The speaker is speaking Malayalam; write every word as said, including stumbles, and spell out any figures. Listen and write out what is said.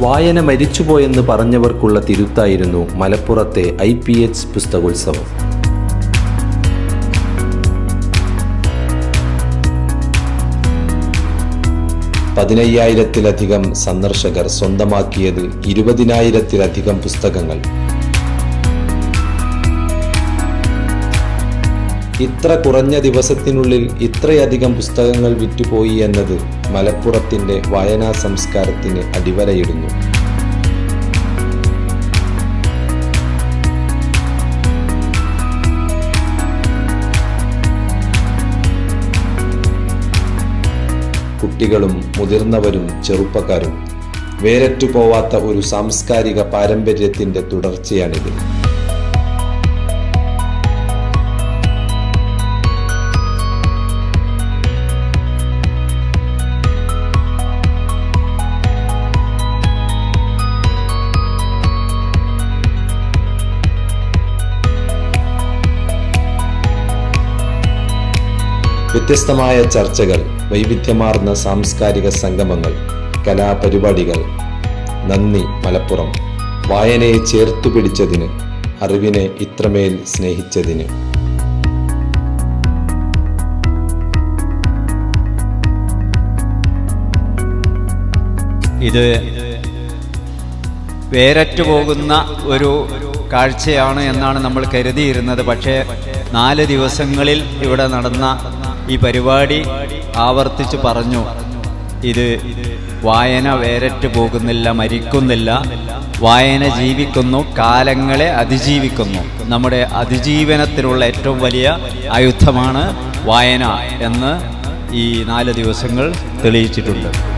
വായന മരിച്ചുപോയെന്ന് പറഞ്ഞവർക്കുള്ള തിരുത്തായിരുന്നു മലപ്പുറത്തെ ഐ പി എച്ച് പുസ്തകോത്സവം. പതിനയ്യായിരത്തിലധികം സന്ദർശകർ സ്വന്തമാക്കിയത് ഇരുപതിനായിരത്തിലധികം പുസ്തകങ്ങൾ. ഇത്ര കുറഞ്ഞ ദിവസത്തിനുള്ളിൽ ഇത്രയധികം പുസ്തകങ്ങൾ വിറ്റുപോയി എന്നത് മലപ്പുറത്തിന്റെ വായനാ സംസ്കാരത്തിന് അടിവരയിടുന്നു. കുട്ടികളും മുതിർന്നവരും ചെറുപ്പക്കാരും വേരറ്റുപോവാത്ത ഒരു സാംസ്കാരിക പാരമ്പര്യത്തിന്റെ തുടർച്ചയാണിത്. വ്യത്യസ്തമായ ചർച്ചകൾ, വൈവിധ്യമാർന്ന സാംസ്കാരിക സംഗമങ്ങൾ, കലാപരിപാടികൾ. നന്ദി മലപ്പുറം, വായനയെ ചേർത്തു പിടിച്ചതിന്, അറിവിനെ ഇത്രമേൽ സ്നേഹിച്ചതിന്. ഇത് വേരറ്റുപോകുന്ന ഒരു കാഴ്ചയാണ് എന്നാണ് നമ്മൾ കരുതിയിരുന്നത്. പക്ഷേ നാല് ദിവസങ്ങളിൽ ഇവിടെ നടന്ന ഈ പരിപാടി ആവർത്തിച്ച് പറഞ്ഞു, ഇത് വായന വേരറ്റ് പോകുന്നില്ല, മരിക്കുന്നില്ല, വായന ജീവിക്കുന്നു, കാലങ്ങളെ അതിജീവിക്കുന്നു. നമ്മുടെ അതിജീവനത്തിനുള്ള ഏറ്റവും വലിയ ആയുധമാണ് വായന എന്ന് ഈ നാല് ദിവസങ്ങൾ തെളിയിച്ചിട്ടുണ്ട്.